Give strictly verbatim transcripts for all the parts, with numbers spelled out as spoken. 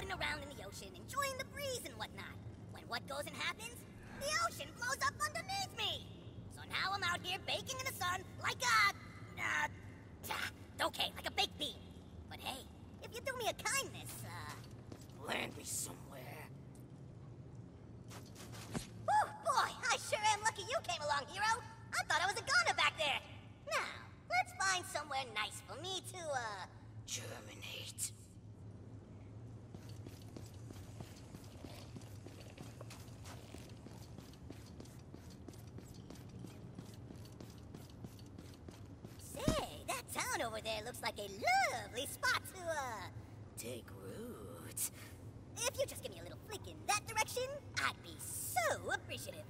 floating around in the ocean, enjoying the breeze and whatnot. When what goes and happens, the ocean blows up underneath me. So now I'm out here baking in the sun like a... Uh, okay, like a baked bean. But hey, if you do me a kindness, uh, land me somewhere. Whew, boy, I sure am lucky you came along, hero. I thought I was a goner back there. Now, let's find somewhere nice for me to, uh, germinate. Say, that town over there looks like a lovely spot to, uh, take root. If you just give me a little flick in that direction, I'd be so appreciative.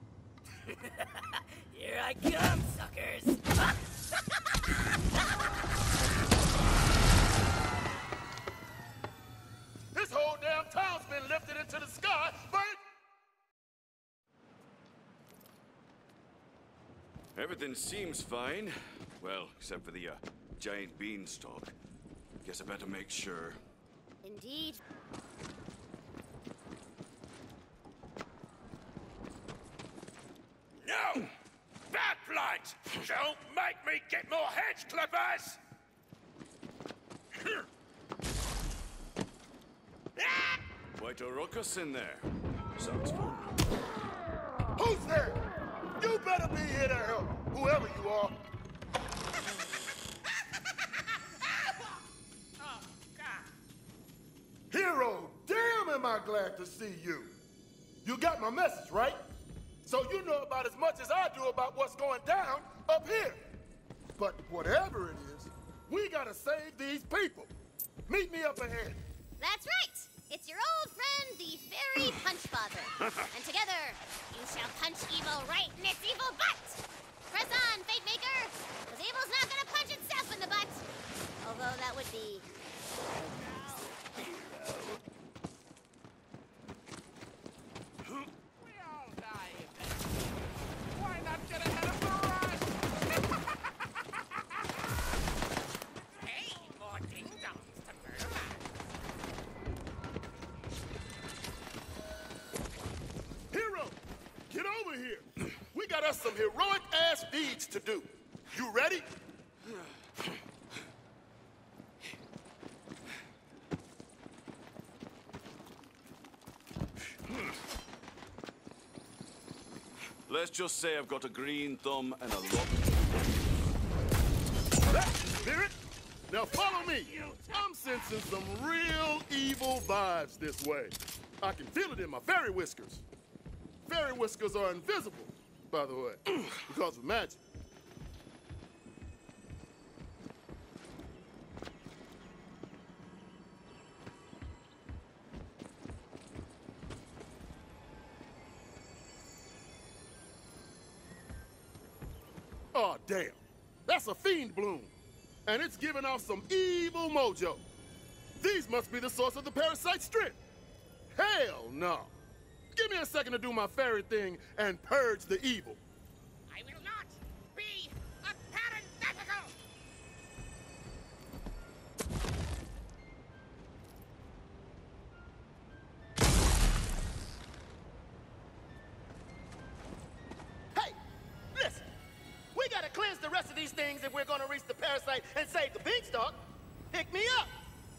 Here I come, suckers! This whole damn town's been lifted into the sky, but... Everything seems fine. Well, except for the, uh, giant beanstalk. Guess I better make sure. Indeed. No! Bad blight! Don't make me get more hedge clippers! Quite a ruckus in there. Sounds fun. Who's there? You better be here to help, whoever you are. Hero, damn am I glad to see you. You got my message, right? So you know about as much as I do about what's going down up here. But whatever it is, we gotta save these people. Meet me up ahead. That's right. It's your old friend, the Fairy Punchfather. And together, you shall punch evil right in its evil butt. Press on, Fate Maker, because evil's not gonna punch itself in the butt. Although that would be... We all die eventually. Why not get ahead of the rush? Hey, more ding-dongs to fertilize. Hero, get over here. We got us some heroic-ass deeds to do. You ready? Let's just say I've got a green thumb and a lot. That's the spirit. Now follow me. I'm sensing some real evil vibes this way. I can feel it in my fairy whiskers. Fairy whiskers are invisible, by the way, because of magic. Oh, damn. That's a fiend bloom. And it's giving off some evil mojo. These must be the source of the parasite strength. Hell no. Give me a second to do my fairy thing and purge the evil. I will not be a parenthetical. Hey, listen. We gotta cleanse the rest of these things if we're gonna reach the parasite and save the beanstalk. Pick me up.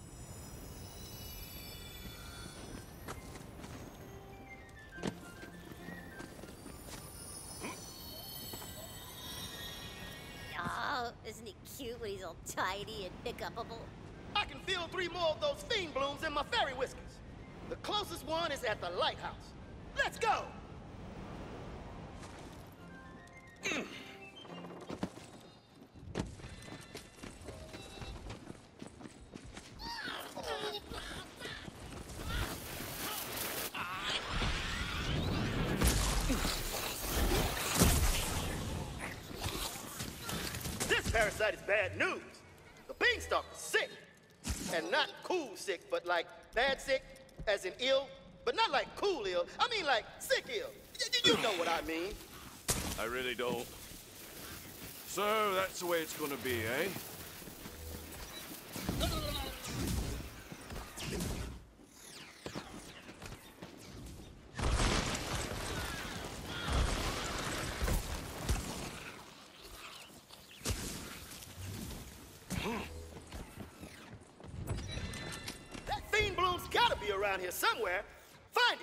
Oh, isn't he cute when he's all tidy and pick-upable? I can feel three more of those fiend blooms in my fairy whiskers. The closest one is at the lighthouse. Let's go! This parasite is bad news. The beanstalk is sick. And not cool sick, but like bad sick, as in ill, but not like cool ill. I mean like sick ill. Y- you know what I mean. I really don't. So that's the way it's gonna be, eh? gotta be around here somewhere. Find it.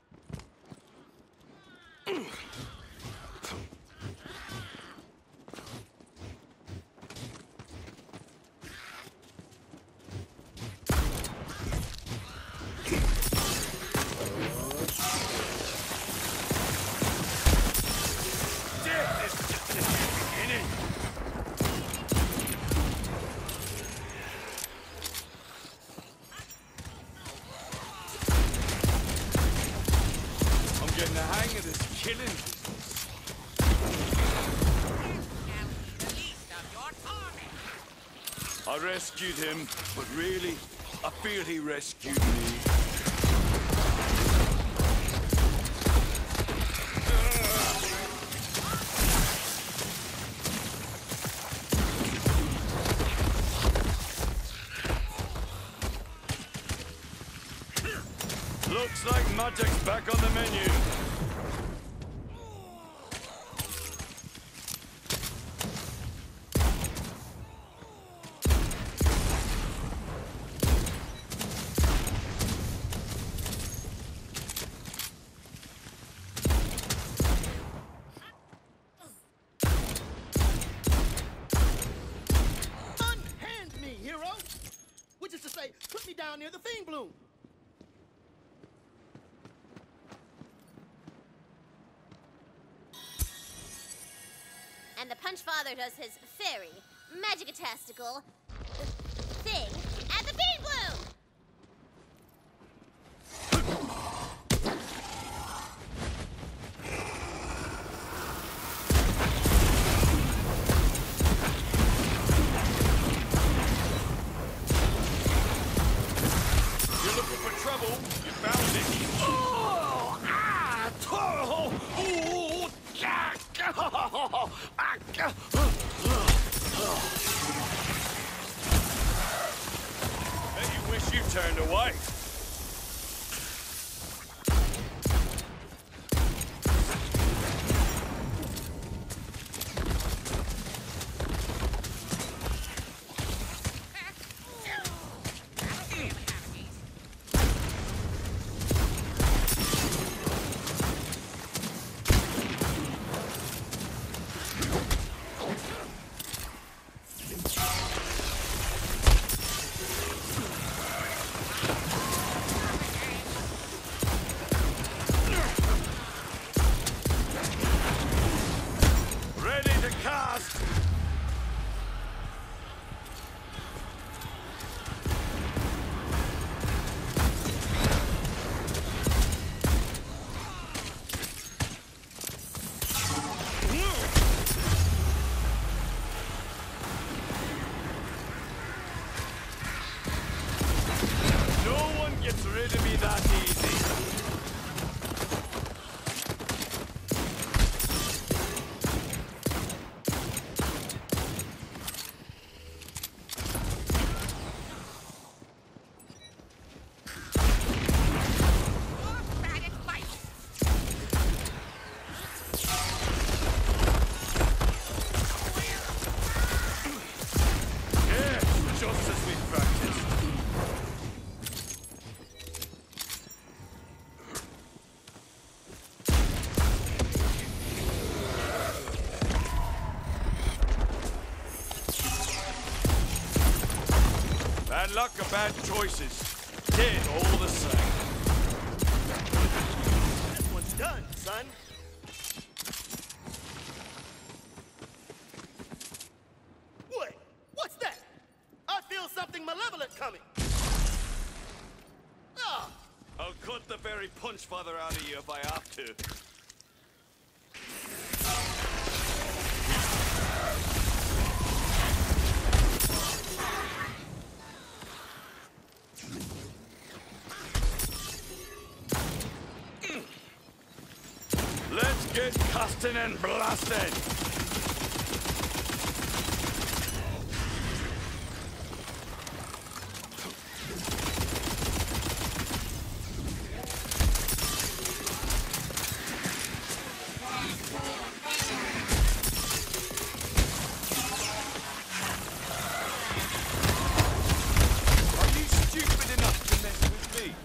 I rescued him, but really, I feel he rescued me. Looks like magic's back on the menu. Put me down near the Fiend Bloom. And the Punch Father does his fairy, magic-tastical thing at the Fiend Bloom! Bet you wish you turned away. Gets rid of me that easy. Yeah, just as we practiced. Bad luck or bad choices. Dead all the same. This one's done, son. Wait, what's that? I feel something malevolent coming. Ah! I'll cut the very Punch Father out of you if I have to. Let's get casting and blasted! Are you stupid enough to mess with me?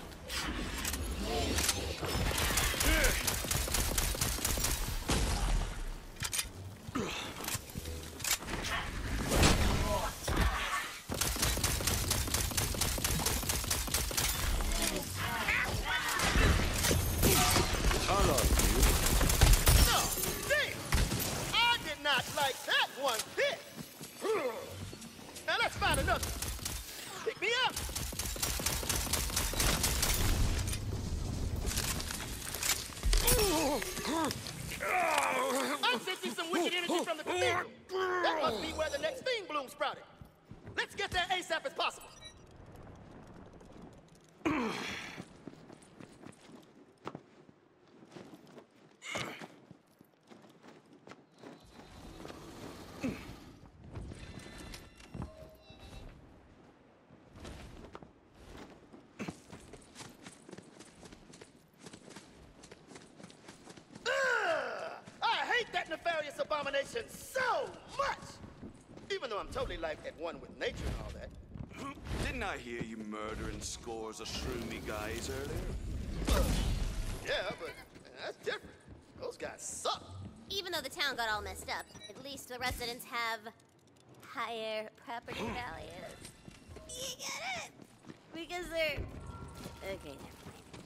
Abomination so much! Even though I'm totally like at one with nature and all that. Didn't I hear you murdering scores of shroomy guys earlier? Yeah, but that's different. Those guys suck. Even though the town got all messed up, at least the residents have higher property values. You get it? Because they're... Okay, never mind.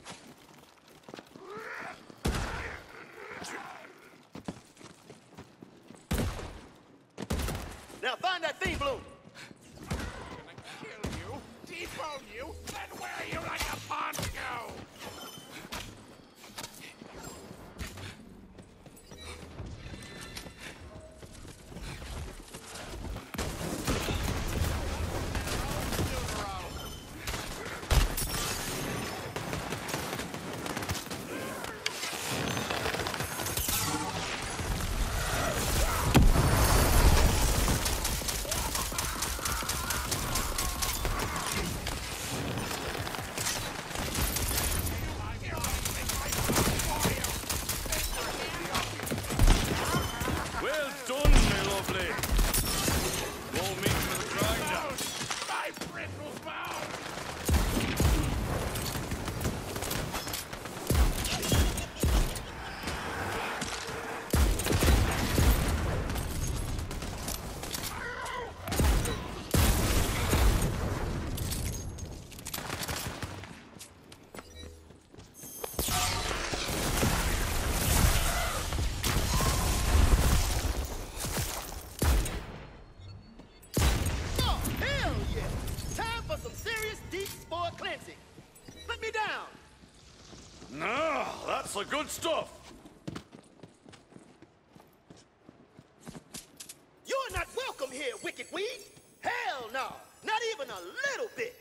Now find that thing, Bloom. I'm gonna kill you, debone you, and wear you like a poncho! Well done, my lovely. Roll me for the grinder. My brittle bone! Oh, hell yeah! Time for some serious deep spore cleansing. Put me down. No, that's the good stuff. You're not welcome here, wicked weed. Hell no, not even a little bit.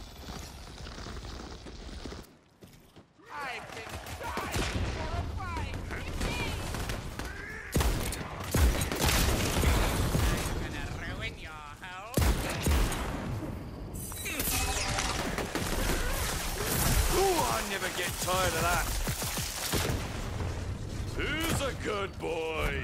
I've been dying for a fight! I'm gonna ruin your home. Ooh, I never get tired of that. Who's a good boy?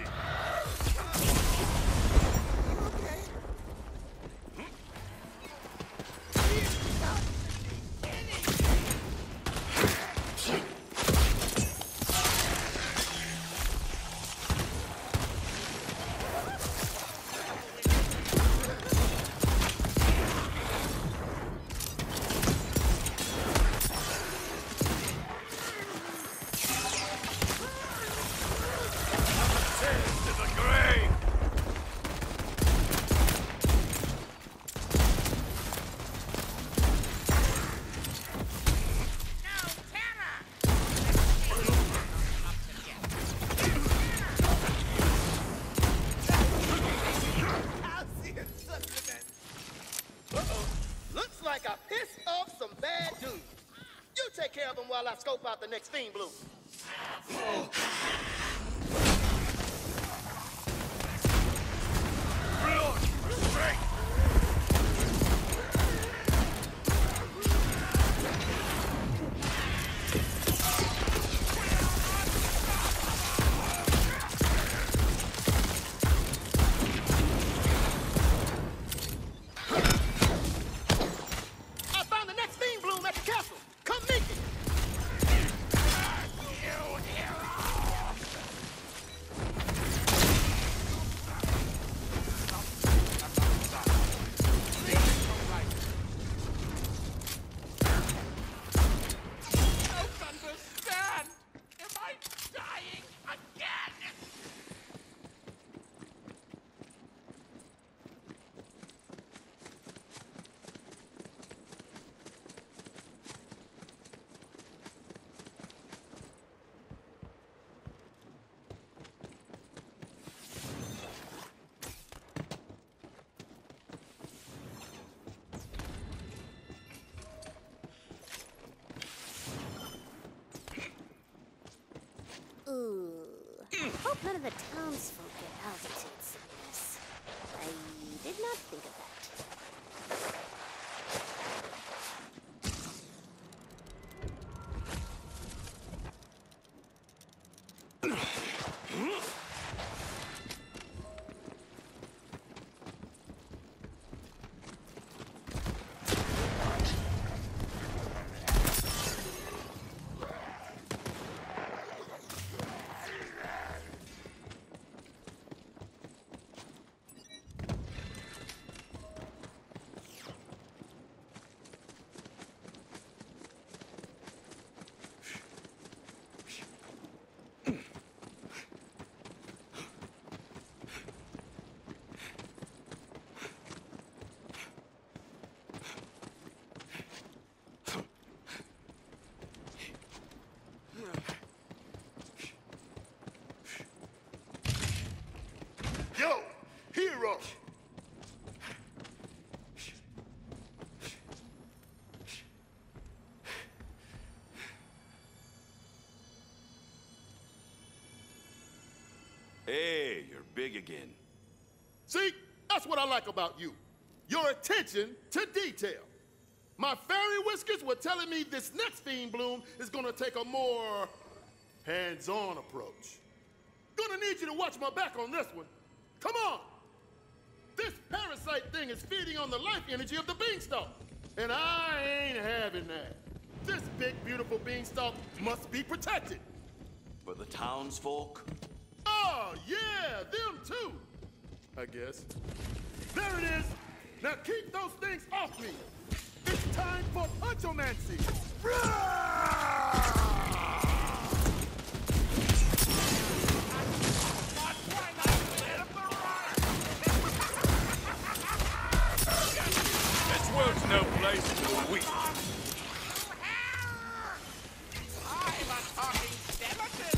To the grave! No terror! I'll see you supplement. Uh-oh. Looks like I pissed off some bad dudes. You take care of them while I scope out the next fiend, Blue. Blood! Straight! I found the next fiend bloom at the castle. Come meet me. You hero! Don't understand! Am I dying again? Ooh. Hope none of the townsfolk get altitude sickness. I did not think of that. Hey, you're big again. See, that's what I like about you. Your attention to detail. My fairy whiskers were telling me this next Fiend Bloom is gonna take a more hands-on approach. Gonna need you to watch my back on this one. Come on! This parasite thing is feeding on the life energy of the beanstalk. And I ain't having that. This big, beautiful beanstalk must be protected. But the townsfolk? Oh, yeah, them too, I guess. There it is. Now keep those things off me. It's time for punchomancy. This world's no place for the weak. I'm a talking skeleton.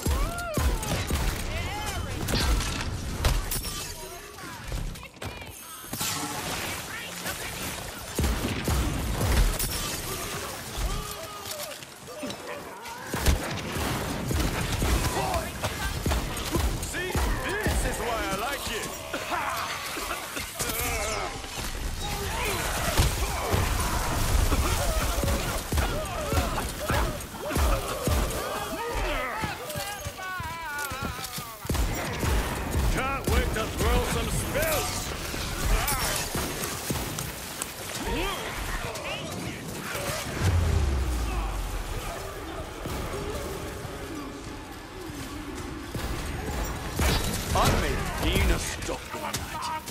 See, this is why I like you. Can't wait to throw some spells. I made Nina stop doing that.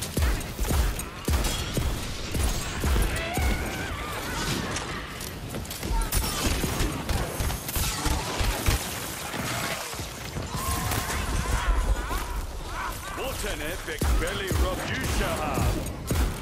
What an epic belly rub you shall have.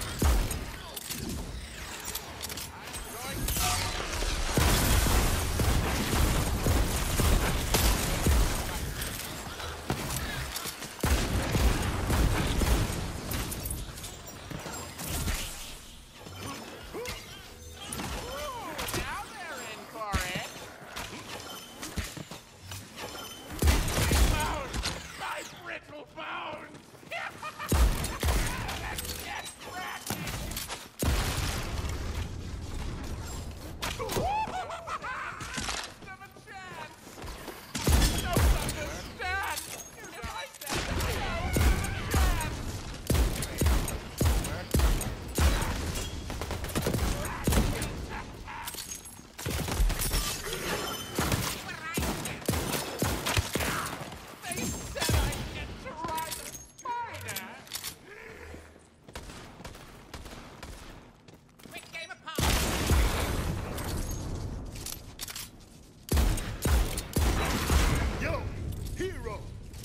Now they're in for it. Bones! My brittle bones! Let's get scratchy! Have a chance! Don't understand! You like that? Don't have a chance! They said I'd get to ride a spider! Quick game of power! Yo, hero.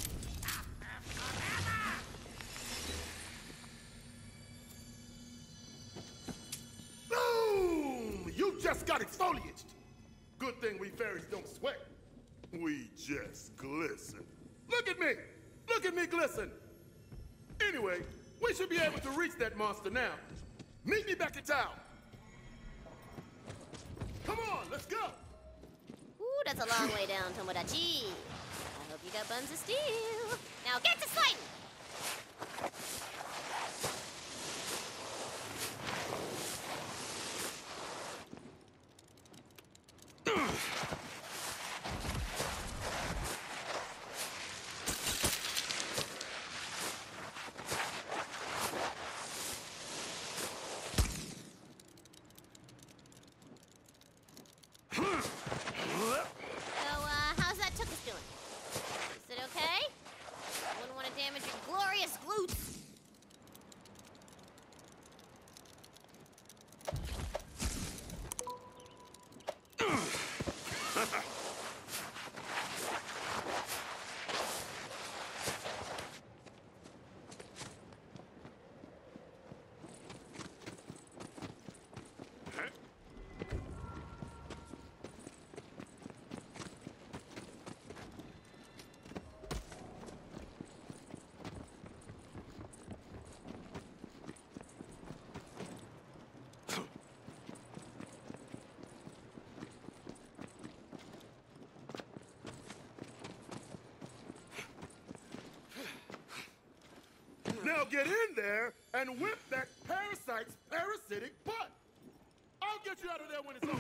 Boom! You just got exfoliated. Good thing we fairies don't sweat. We just glisten. Look at me! Look at me glisten! Anyway, we should be able to reach that monster now. Meet me back in town. Come on, let's go! Ooh, that's a long way down, Tomodachi. I hope you got buns of steel. Now get to fighting! So, uh, how's that tuchus doing? Is it okay? I wouldn't want to damage your glorious glutes. there and whip that parasite's parasitic butt. I'll get you out of there when it's over.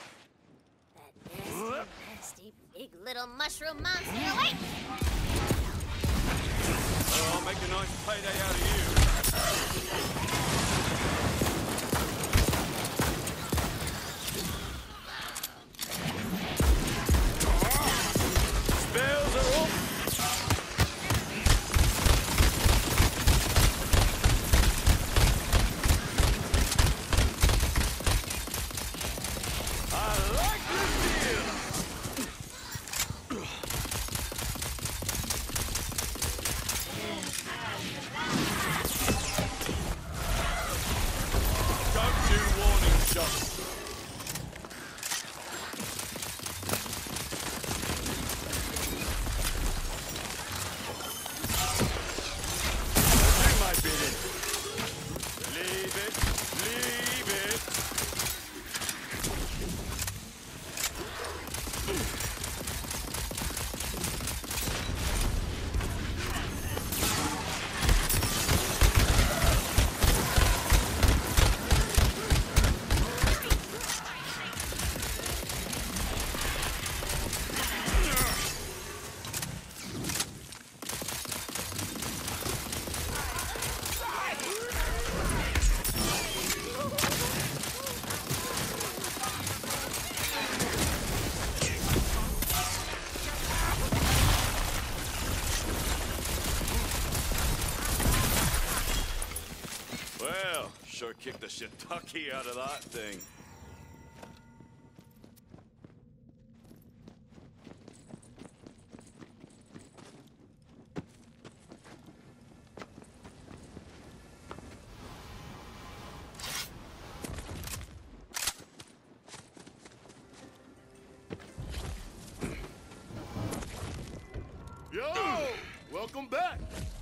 That nasty, nasty big little mushroom monster. Wait! Oh, I'll make a nice payday out of you. Spells are off. I like this deal. Don't do warning shots. Do my bidding. Leave it. Leave it. Well, sure kicked the shiitake out of that thing. Yo, welcome back.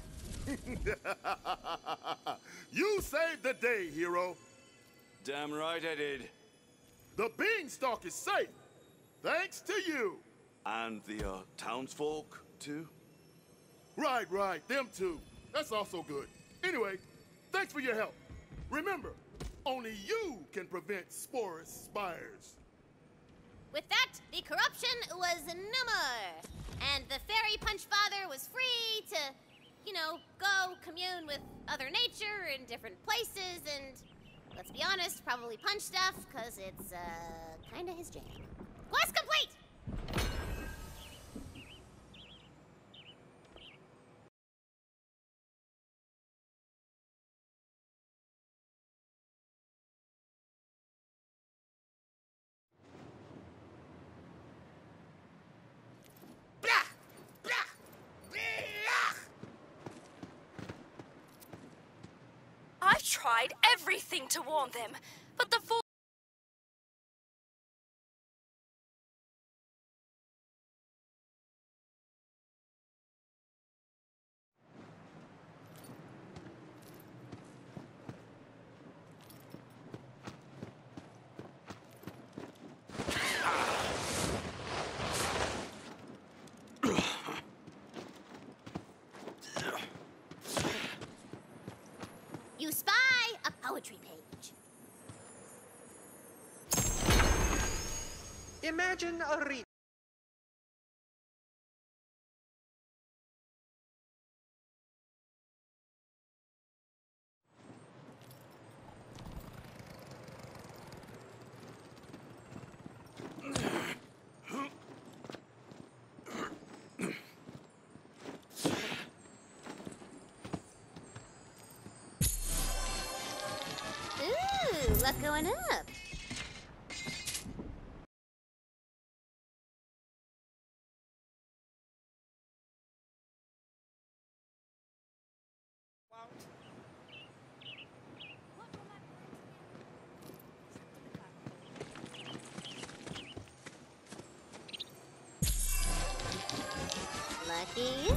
You saved the day, hero. Damn right I did. The beanstalk is safe, thanks to you. And the, uh, townsfolk, too? Right, right, them too. That's also good. Anyway, thanks for your help. Remember, only you can prevent Sporus spires. With that, the corruption was no more. And the fairy punch father was free to, you know, go commune with other nature in different places and, let's be honest, probably punch stuff, because it's, uh, kinda his jam. Quest complete! I've tried everything to warn them, but the fool. You spy a poetry page. Imagine a read. Ooh, luck going up. Lucky you.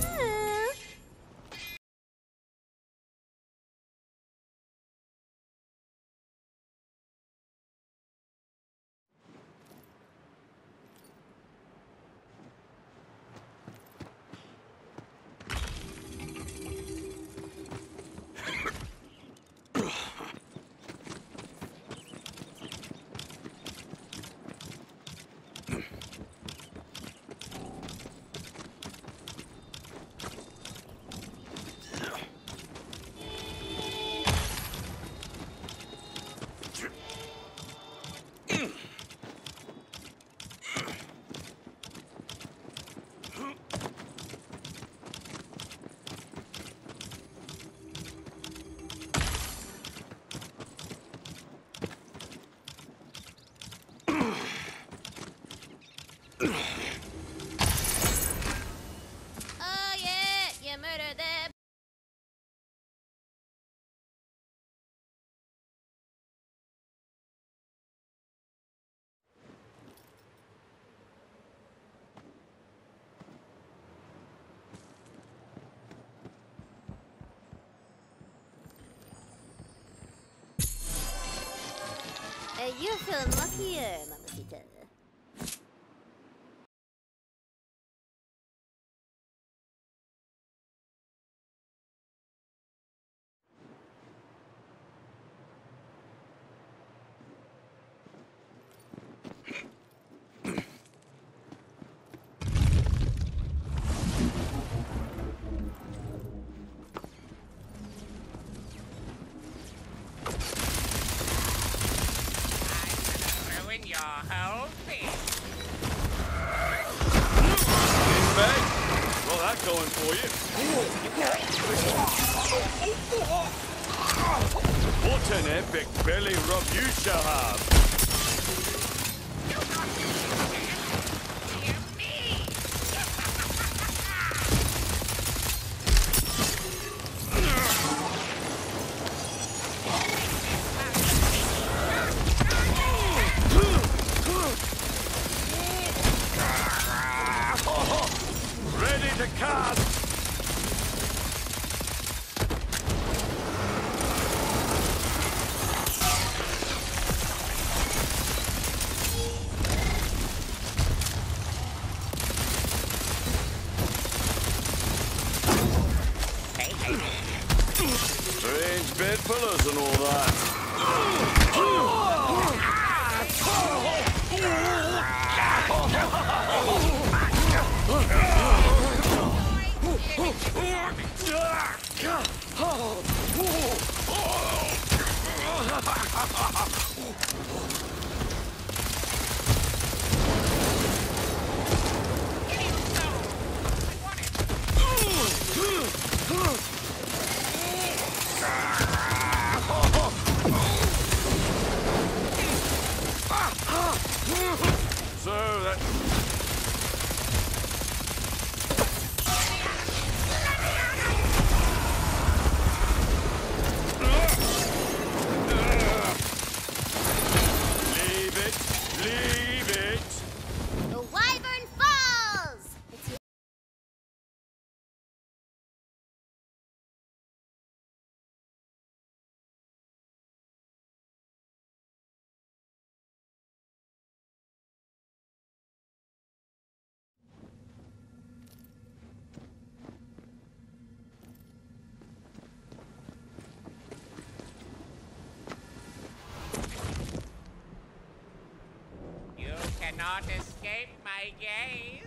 Oh yeah, you murdered them. Uh, you're feeling luckier, Mamacita. Ruin your whole thing. Bag? Well, that's going for you. What an epic belly rub you shall have. Ready to cast! Strange bedfellows and all that. So that... Leave it! Leave it! The Wyvern Falls! It's You cannot escape my gaze.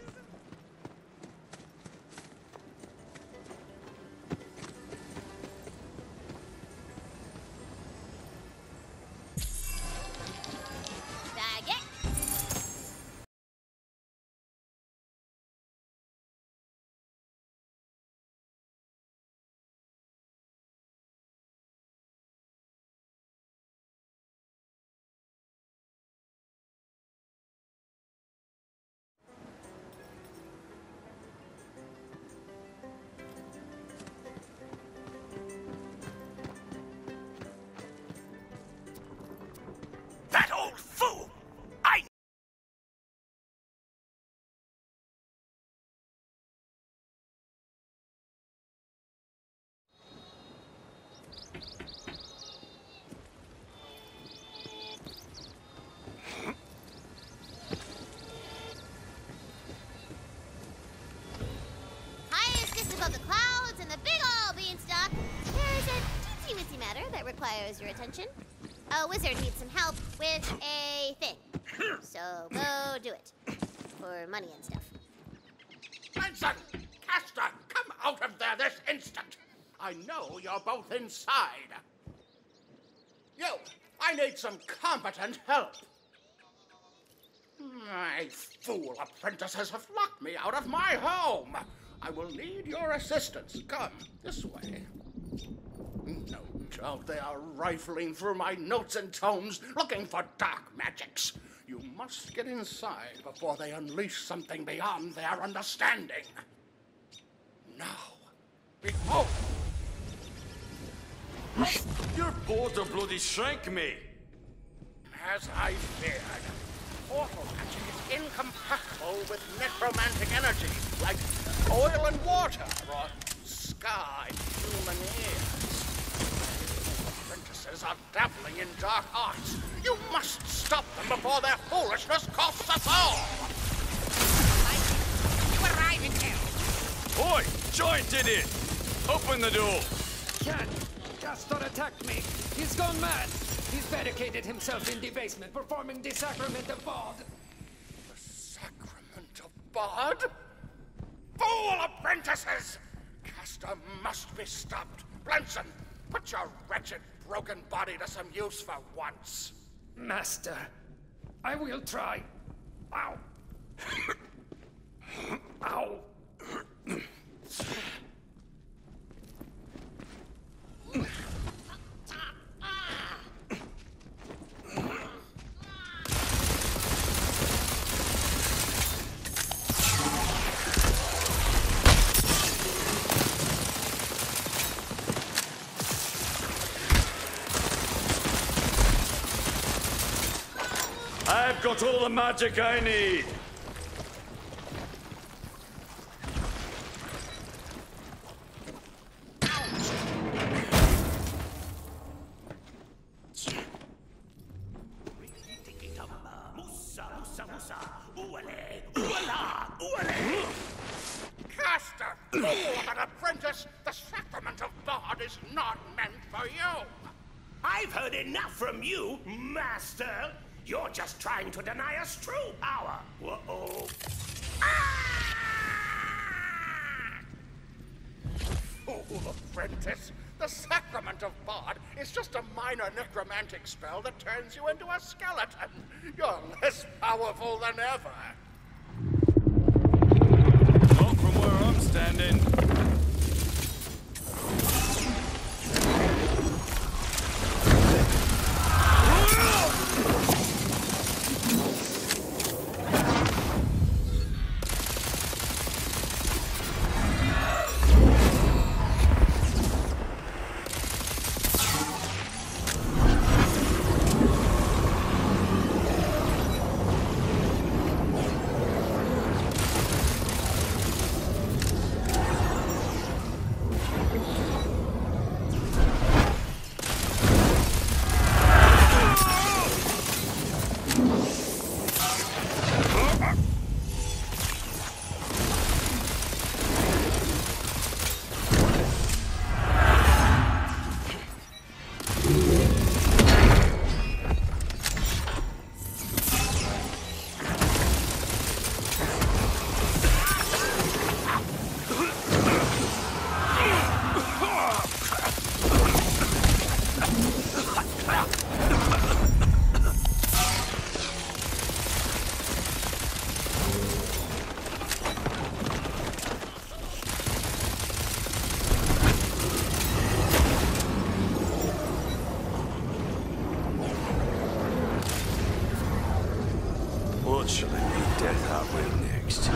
Bag it. That old fool! I... Highest above the clouds and the big ol' beanstalk, there's a teensy-weensy matter that requires your attention. A wizard needs some help with a thing. So go do it. For money and stuff. Benson! Castor! Come out of there this instant! I know you're both inside. You! I need some competent help. My fool apprentices have locked me out of my home. I will need your assistance. Come, this way. No doubt they are rifling through my notes and tomes, looking for dark magics. You must must get inside before they unleash something beyond their understanding. Now, behold! Your porter bloody shrank me! As I feared, portal magic is incompatible with necromantic energy, like oil and water, or sky human ears. Apprentices are dabbling in dark arts. You must stop them before their foolishness costs us all! You arrive in hell! Oi! Giant idiot! Open the door! Can't! Castor attacked me! He's gone mad! He's barricaded himself in the basement, performing the Sacrament of Bod. The Sacrament of Bod? Fool apprentices! Castor must be stopped. Blenson, put your wretched, broken body to some use for once. Master, I will try. Ow! Ow! I've got all the magic I need! Castor, fool of an apprentice! The Sacrament of God is not meant for you! I've heard enough from you, Master! You're just trying to deny us true power! Uh-oh. Ah! Fool apprentice! The Sacrament of God is just a minor necromantic spell that turns you into a skeleton! You're less powerful than ever! Not from where I'm standing. What shall I meet death halfway next?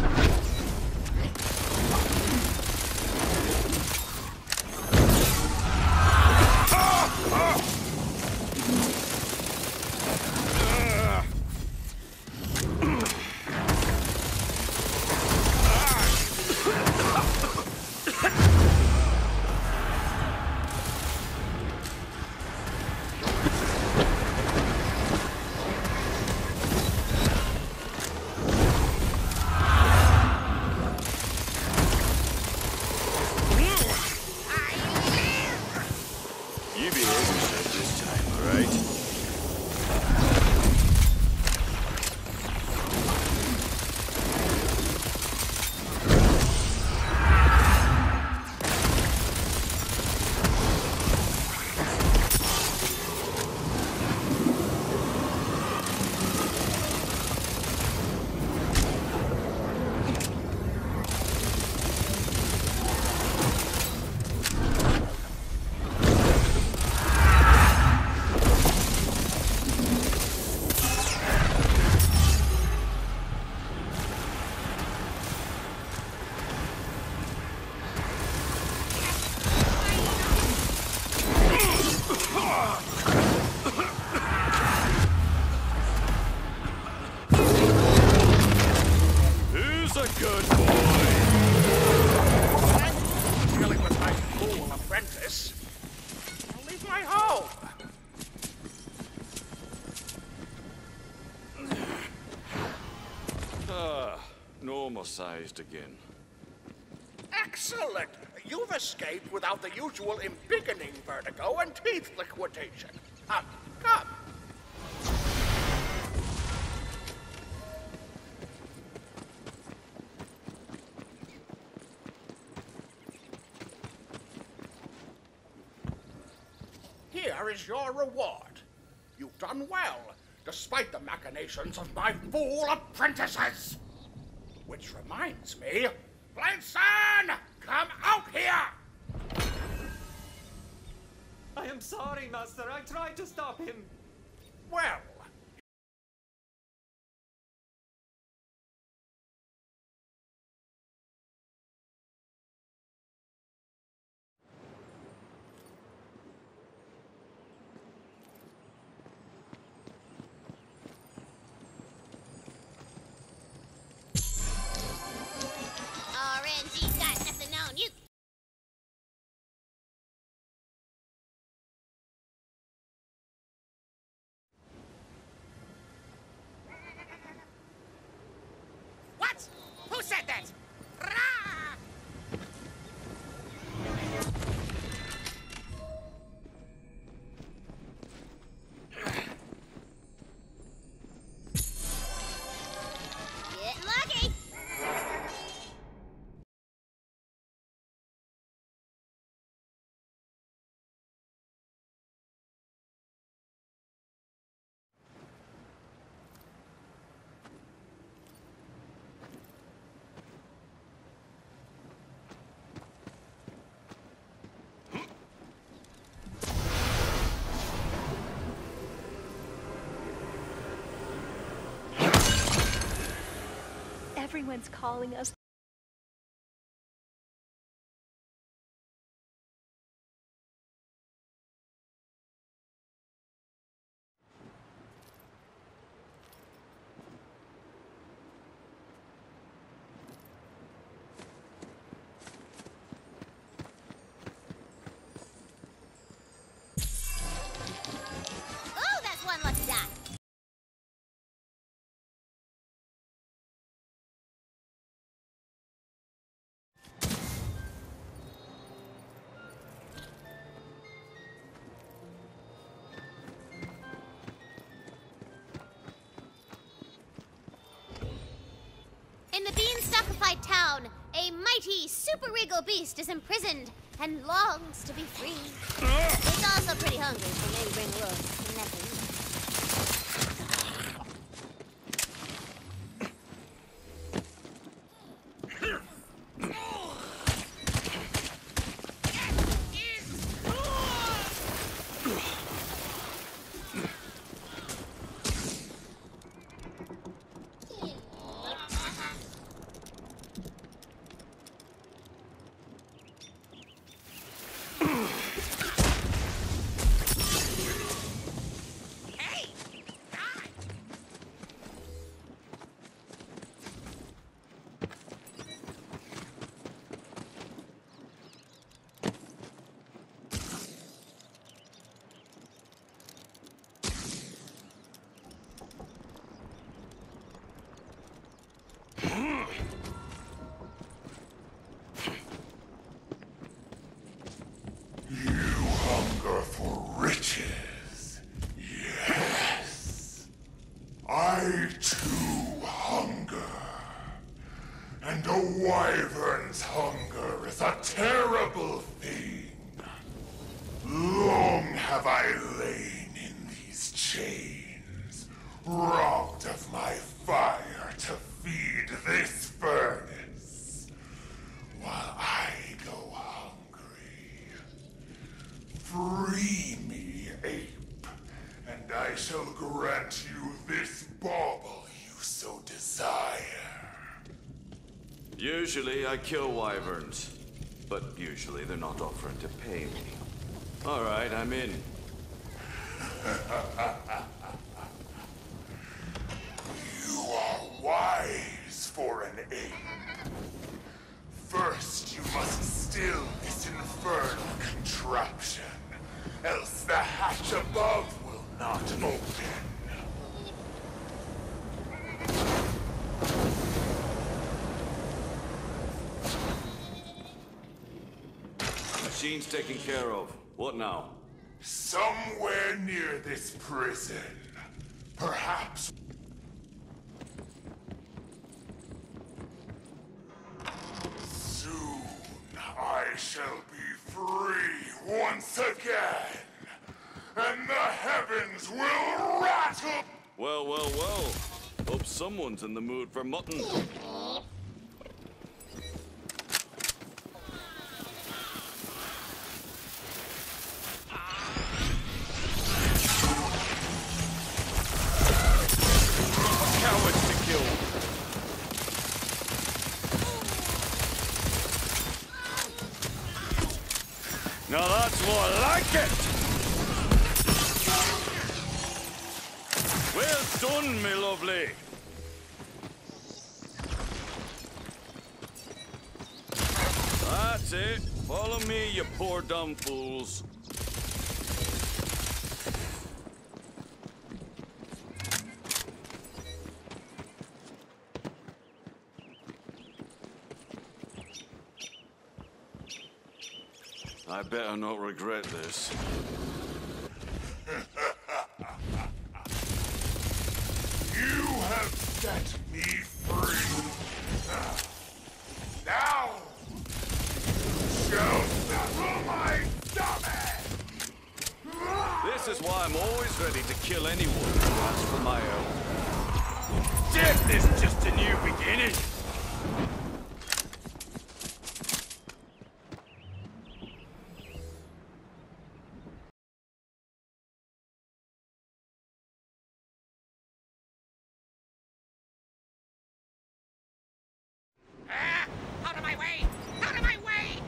Good boy. I'm dealing with my fool apprentice. I'll leave my home. Ah, normal-sized again. Excellent. You've escaped without the usual embiggening vertigo and teeth liquidation. Come, come. Here is your reward. You've done well, despite the machinations of my fool apprentices. Which reminds me, Blanson, come out here! I am sorry, Master. I tried to stop him. Well, R N G's got nothing on you. What? Who said that? Rah! Getting lucky. Everyone's calling us. Oh, that's one lucky die. In the Beanstalkified town, a mighty, super regal beast is imprisoned and longs to be free. It's also pretty hungry, so maybe bring a little snacking. Hunger for riches. Yes. I too hunger. And a wyvern's hunger is a terrible thing. Long have I lain in these chains, robbed of my fire to feed this furnace, while I go hungry. Free me, ape, and I shall grant you this bauble you so desire. Usually I kill wyverns, but usually they're not offering to pay me. All right, I'm in. You are wise for an aim. First, you must still this infernal contraption, else the hatch above will not open. Machine's taken care of. What now? Somewhere near this prison. Perhaps. Soon I shall be free once again. And the heavens will rattle. Well, well, well. Hope someone's in the mood for mutton. Now that's more like it! Well done, me lovely! That's it. Follow me, you poor dumb fools. I better not regret this. You have set me free. Now, you shall settle my stomach! This is why I'm always ready to kill anyone who asks for my help. Death is just a new beginning! Out of my way! Out of my way!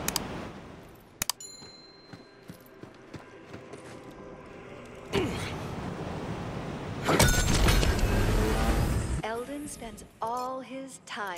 Eldon spends all his time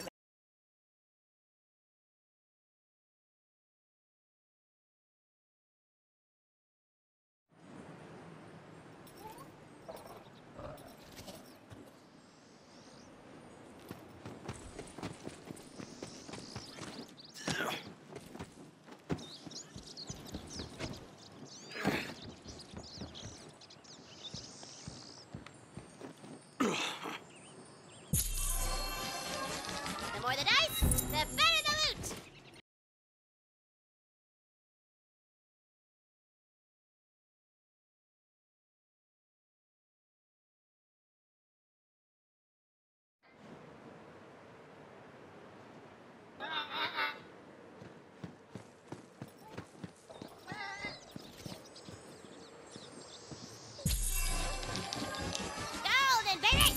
The more the dice, the better the loot! Golden, baby!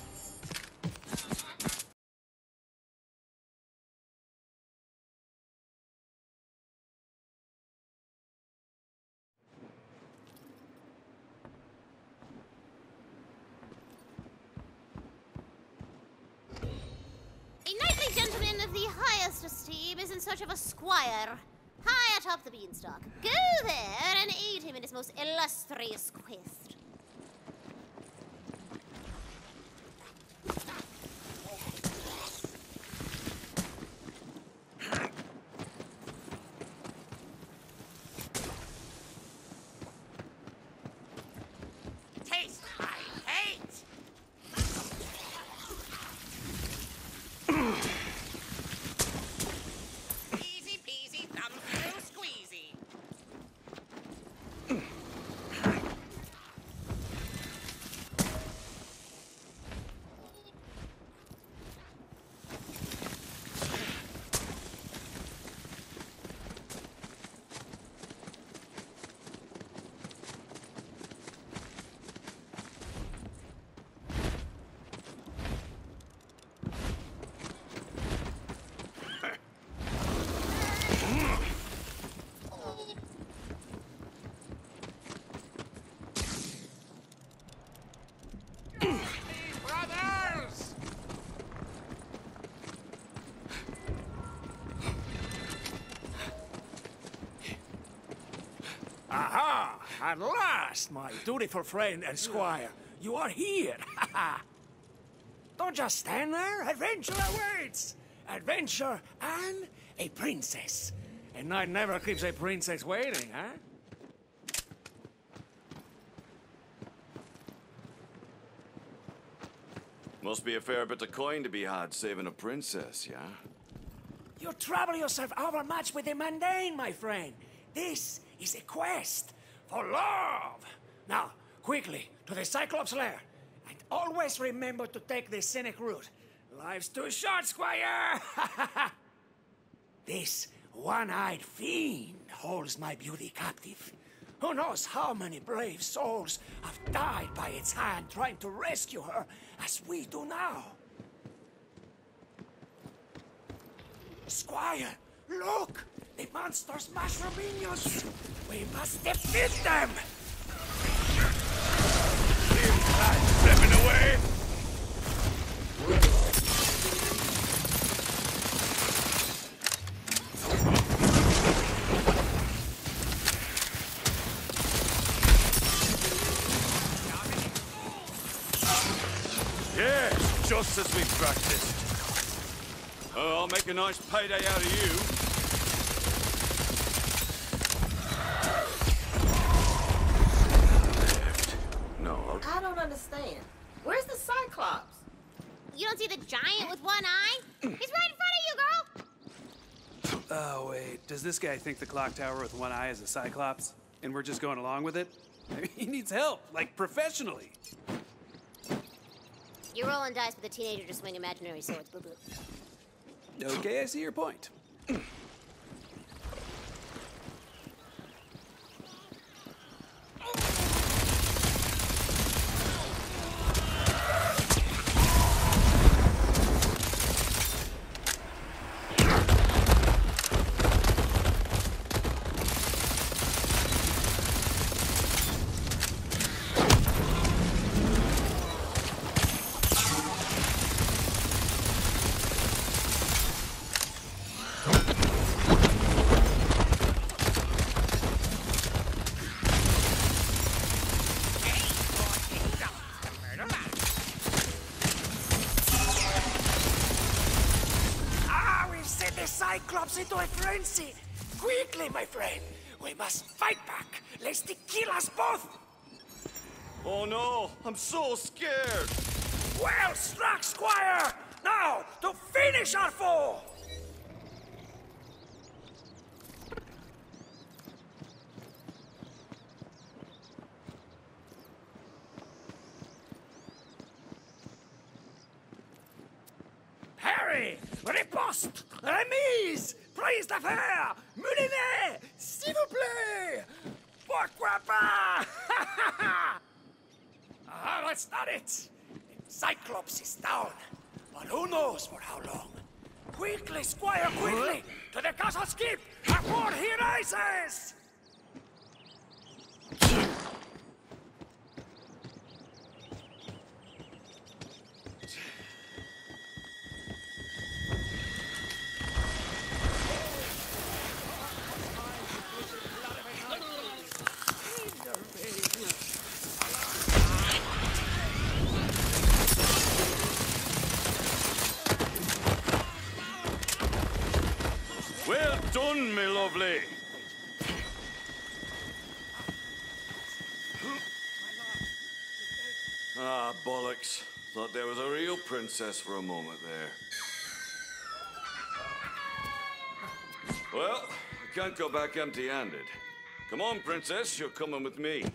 A knightly gentleman of the highest esteem is in search of a squire, high atop the beanstalk. Go there and aid him in his most illustrious quest. Taste I hate! Easy peasy, thumb through squeezy. At last, my dutiful friend and squire, you are here. Don't just stand there. Adventure awaits. Adventure and a princess. And night never keeps a princess waiting, huh? Must be a fair bit of coin to be had saving a princess, yeah? You trouble yourself overmuch with the mundane, my friend. This is a quest for love. Now, quickly, to the Cyclops lair. And always remember to take the scenic route. Life's too short, squire! This one-eyed fiend holds my beauty captive. Who knows how many brave souls have died by its hand trying to rescue her, as we do now. Squire, look! The monster's mushroom minions! We must defeat them! Slipping away! Yes, just as we practiced. Oh, I'll make a nice payday out of you. Left. No. I don't understand. Where's the Cyclops? You don't see the giant with one eye? He's right in front of you, girl! Oh, wait. Does this guy think the clock tower with one eye is a Cyclops? And we're just going along with it? He needs help, like professionally. You're rolling dice with a teenager to swing imaginary swords, boo-boo. Okay, I see your point. Cyclops into a frenzy! Quickly, my friend! We must fight back, lest he kill us both! Oh no, I'm so scared! Well struck, squire! Now, to finish our foe! Harry! Riposte! Remise! Prise d'affaires! Moulinet! S'il vous plaît! Pourquoi pas? Ah, that's not it! Cyclops is down, but who knows for how long? Quickly, squire, quickly! To the castle skip! Before he rises! Well done, me lovely. Ah, bollocks. Thought there was a real princess for a moment there. Well, I can't go back empty-handed. Come on, princess, you're coming with me.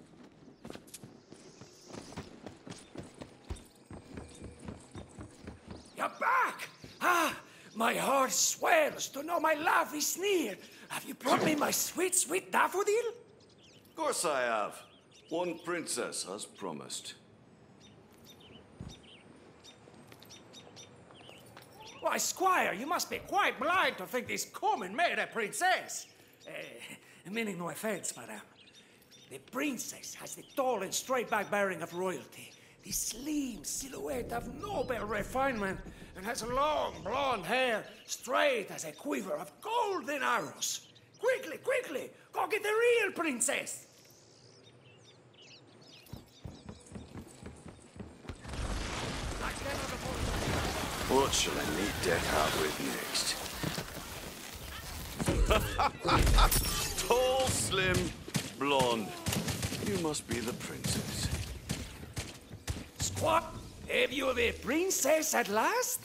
You're back! Ah, my heart swells to know my love is near. Have you brought me my sweet, sweet daffodil? Of course I have. One princess, as promised. Why, squire, you must be quite blind to think this common maid a princess. Uh, meaning no offense, madame. The princess has the tall and straight-back bearing of royalty, the slim silhouette of noble refinement, and has long blonde hair, straight as a quiver of golden arrows. Quickly, quickly, go get the real princess! What shall I meet death out with next? Tall, slim, blonde. You must be the princess. Squaw, have you the princess at last?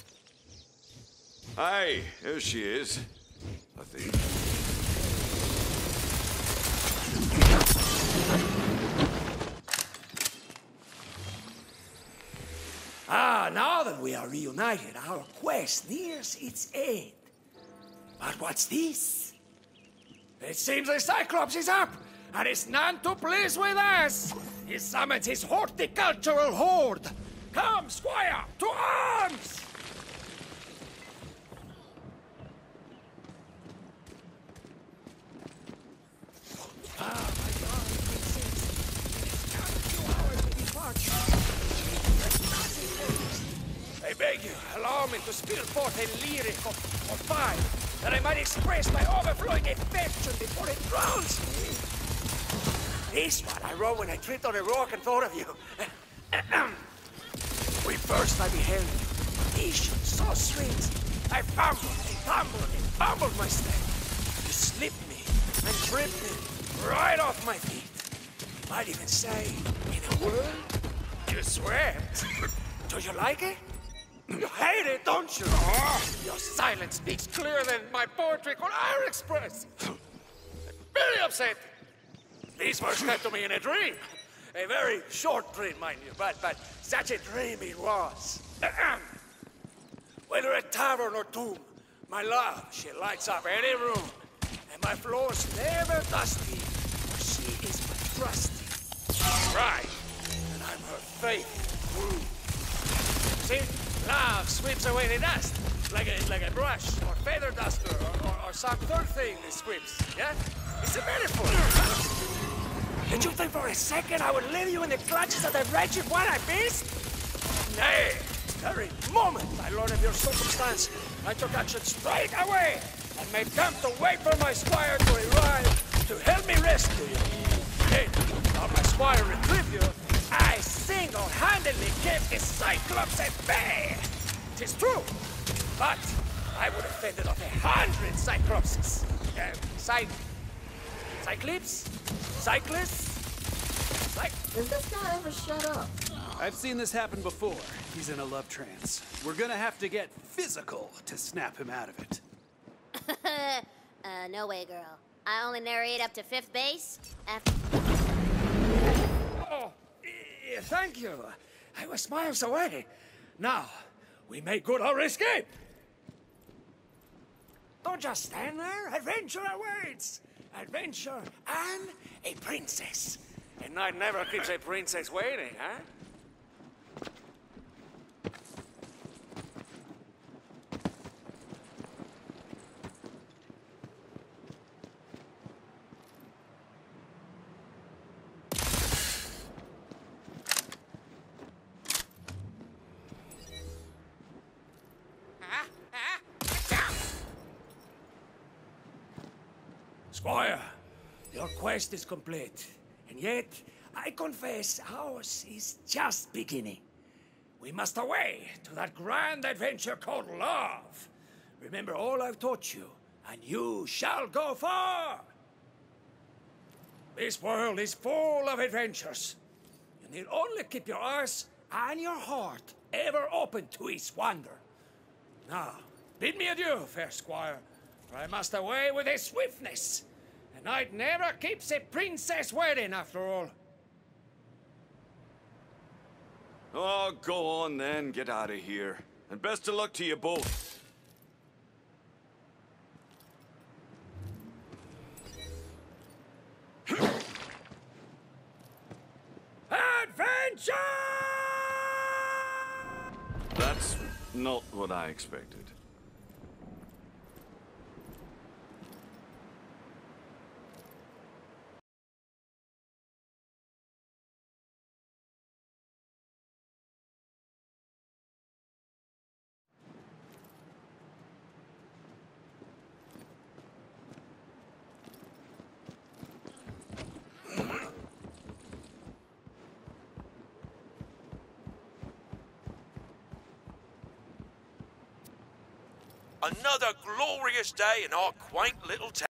Aye, here she is, I think. Ah, now that we are reunited, our quest nears its end. But what's this? It seems the Cyclops is up, and is none too pleased with us. He summons his horticultural horde. Come, Squire, to arms! Ah, my God, it's now two hours to departure. I beg you, allow me to spill forth a lyric of, of five, that I might express my overflowing affection before it drowns me. This one I wrote when I tripped on a rock and thought of you. When first I beheld you, vision so sweet, I fumbled and fumbled and fumbled my step. You slipped me and tripped me right off my feet. Might even say, in a word, you swept. Do you like it? You hate it, don't you? Oh, your silence speaks clearer than my poetry could ever express. Very upset. These words came to me in a dream. A very short dream, mind you, but, but such a dream it was. Whether a tavern or tomb, my love, she lights up any room. And my floor's never dusty, for she is my trusty bride. And I'm her faithful groom. See? Love sweeps away the dust, like a, like a brush, or feather duster, or, or, or some third thing that sweeps, yeah? It's a metaphor. Did you think for a second I would leave you in the clutches of the wretched one I missed? Nay, the very moment I learned of your circumstance, I took action straight away, and made camp to wait for my squire to arrive to help me rescue you. Then, while my squire retrieved you, I single-handedly kept the Cyclops at bay! 'Tis true, but I would have fended off a hundred Cyclopses. Uh, Cy... Cyclops? Cyclists? Cy... Does this guy ever shut up? I've seen this happen before. He's in a love trance. We're gonna have to get physical to snap him out of it. uh, no way, girl. I only narrate up to fifth base after... Oh, eh, thank you. I was miles away. Now, we make good our escape. Don't just stand there. Adventure awaits. Adventure and a princess. And night never keeps a princess waiting, huh? Squire, your quest is complete, and yet, I confess, ours is just beginning. We must away to that grand adventure called love. Remember all I've taught you, and you shall go far. This world is full of adventures. You need only keep your eyes and your heart ever open to its wonder. Now, bid me adieu, fair squire, for I must away with a swiftness. A knight never keeps a princess waiting, after all. Oh, go on then, get out of here. And best of luck to you both. Adventure! That's not what I expected. Another glorious day in our quaint little town.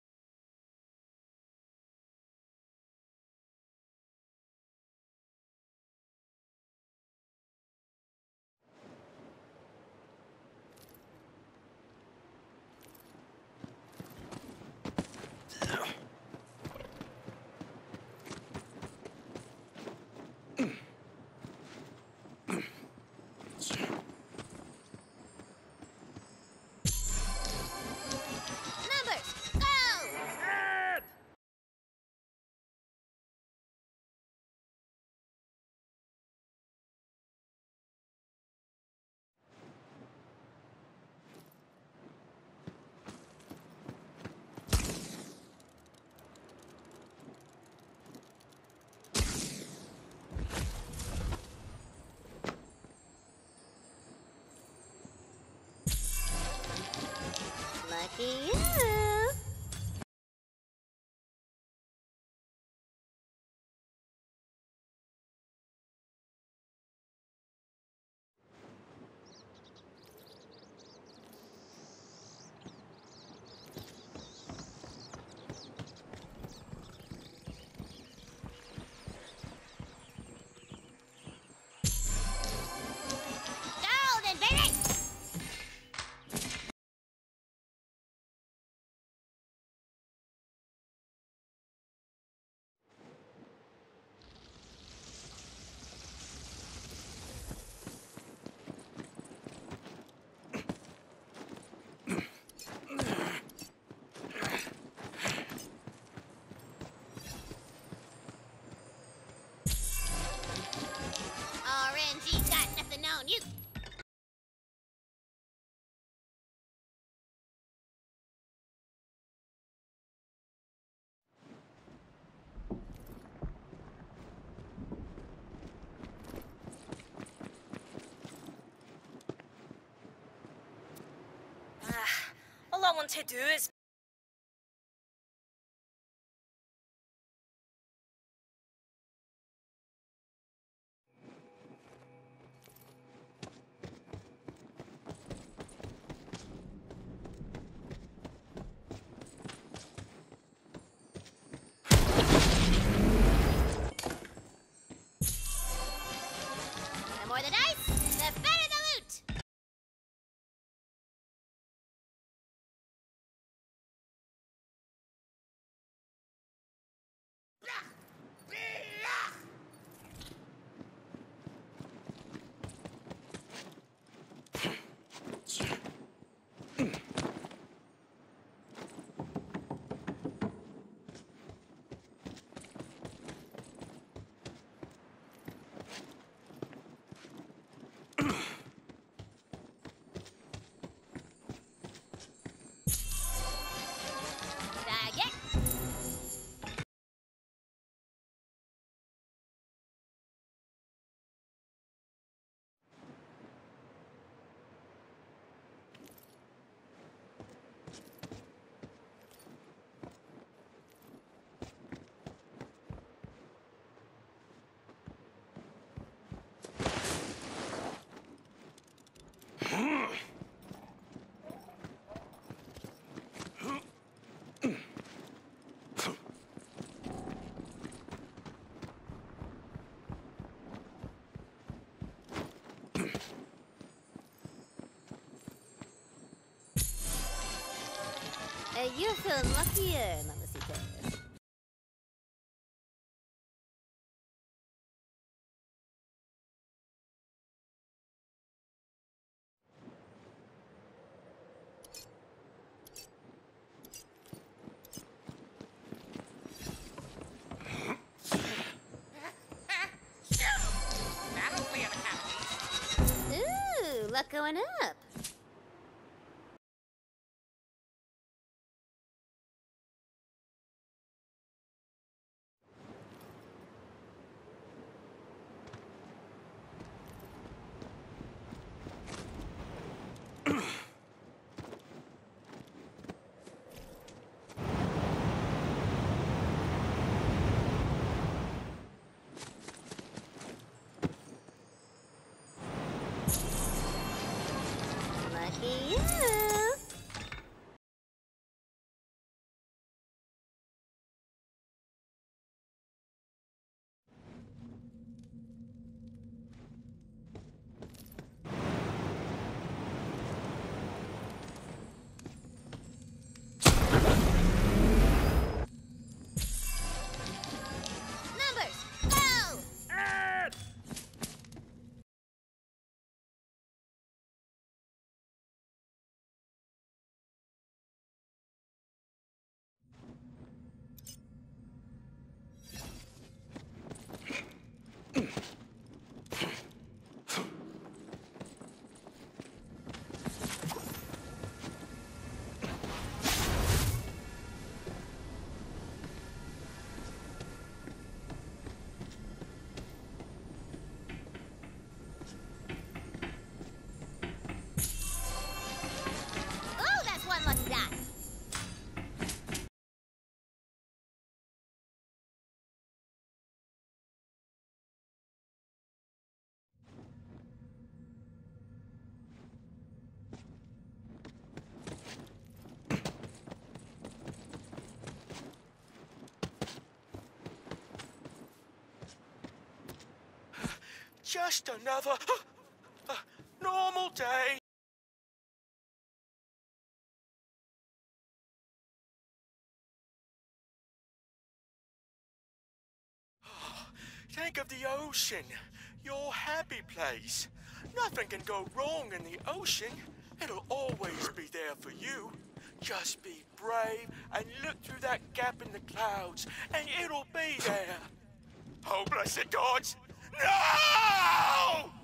Lucky you. Golden, baby! R N G's got nothing on you. Ah, all I want to do is... The more the dice, the better the loot. Bag it. Uh, you're feeling luckier, Mamacita. That'll clear the cavities. Ooh, luck going up. Lucky you. Just another uh, normal day. Think of the ocean, your happy place. Nothing can go wrong in the ocean. It'll always be there for you. Just be brave and look through that gap in the clouds, and it'll be there. Oh, blessed gods! No!